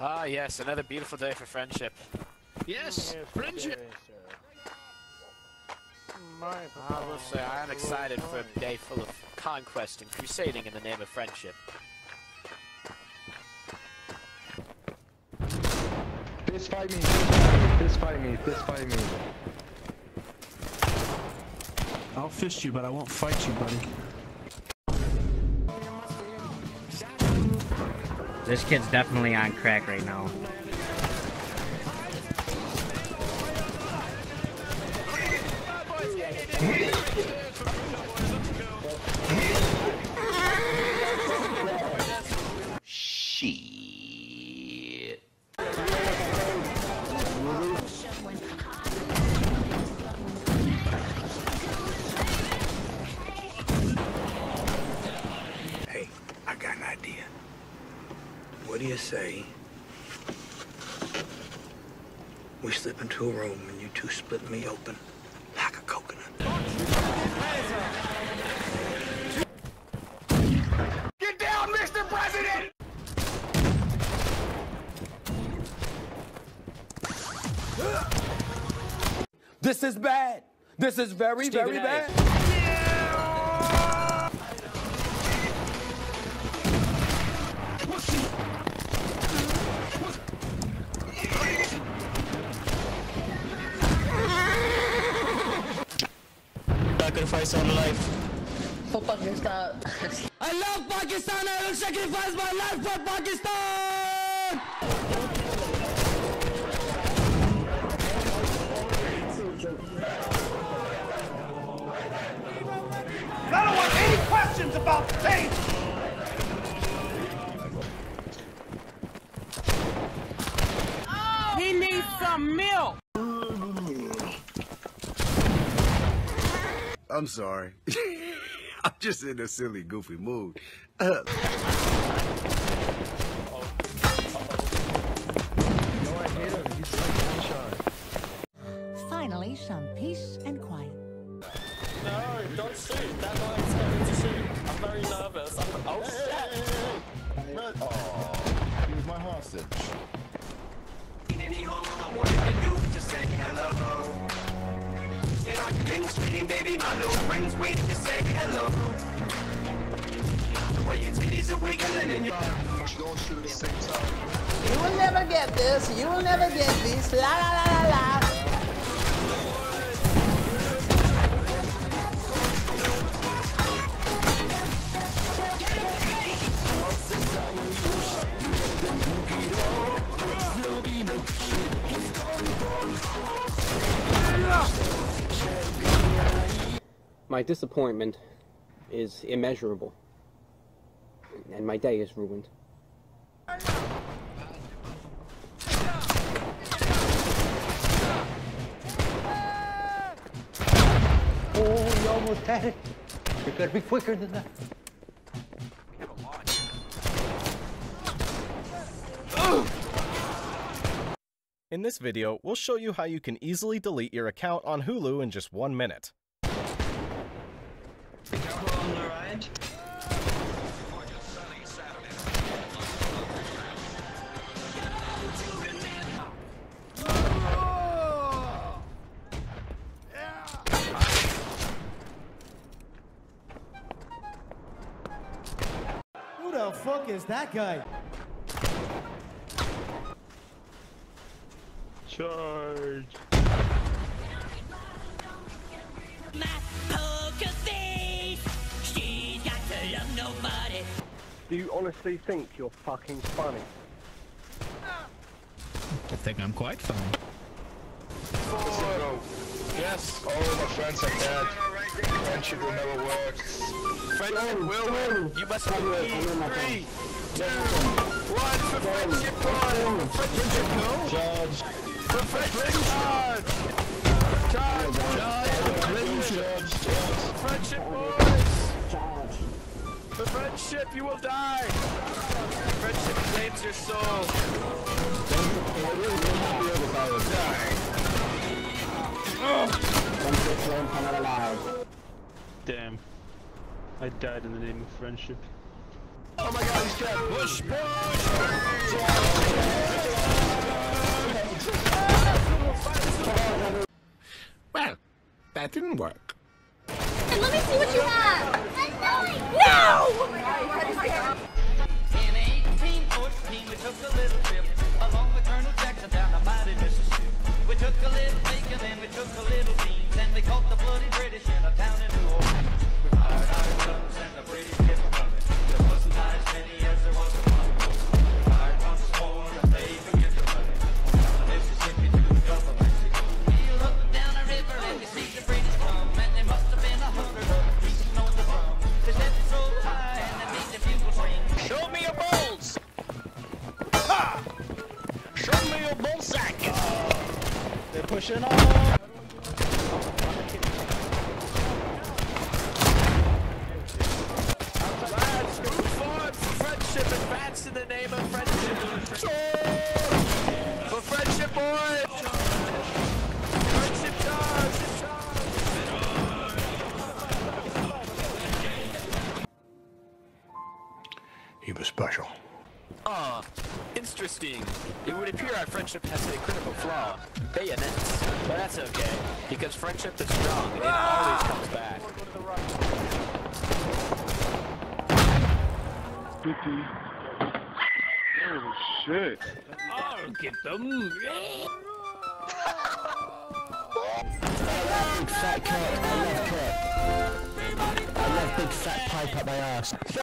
Ah, yes, another beautiful day for friendship. Yes, friendship. I will say I am excited for a day full of conquest and crusading in the name of friendship. Fist fight me, fist fight me, fist fight me. I'll fist you, but I won't fight you, buddy. This kid's definitely on crack right now. Shit. Hey, I got an idea. What do you say we slip into a room and you two split me open like a coconut? Get down, Mr. President! This is bad. This is very, very bad. Sacrifice our life. For Pakistan. I love Pakistan. I will sacrifice my life for Pakistan. I don't want any questions about the team! He needs some milk. I'm sorry. I'm just in a silly, goofy mood. Finally, some peace and quiet. No, don't shoot. That guy's going to shoot. I'm very nervous. Oh, shit. Oh, he was my hostage. Baby, my little friends waiting to say hello. The way your titties are wiggling and you're don't shoot at the same time. You will never get this. You will never get this. La la la la la. My disappointment is immeasurable, and my day is ruined. Oh, you almost had it. You gotta be quicker than that. In this video, we'll show you how you can easily delete your account on Hulu in just 1 minute. Who the fuck is that guy? Charge. Do you honestly think you're fucking funny? I think I'm quite funny. Yes. All my friends are dead. Friendship will never work. Friendship will win. You must believe. 3, 2, 1 for friendship, boys. For friendship, no. Charge. For friendship, charge. Charge. Friendship, boys. For friendship, you will die. Friendship claims your soul. Damn. I died in the name of friendship. Oh my god, he's dead. Push, push! That didn't work. And let me see what you have. No! In 1814, we took a little trip along with Colonel Jackson down the mighty Mississippi. We took a little bacon and we took a little beans, and we caught the bloody British in a town in New Orleans. We fired our guns and the British kept coming. There wasn't as many as there was a money. We fired once more and they forget the money. Down the Mississippi to the Gulf of Mexico. Wheeled up and down the river and we see the British come, and there must have been 100 of them beating on the drum. They stepped so high and they made the bugles ring. Show me your balls! Ha! Show me your ball sack! They're pushing on! Lads, move forward for friendship. Advance in the name of friendship. For friendship, boys! Friendship dogs! He was special. Ah, interesting. It would appear our friendship has a critical flaw. Bayonets. But that's okay, because friendship is strong and it always comes back. Oh shit. I'll get them. Big fat cat. I love cat. I love big fat pipe up my ass.